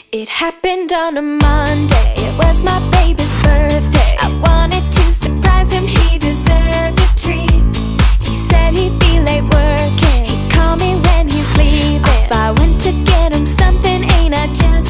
It happened on a Monday, it was my baby's birthday. I wanted to surprise him, he deserved a treat. He said he'd be late working, he'd call me when he's leaving. Off I went to get him something, ain't I just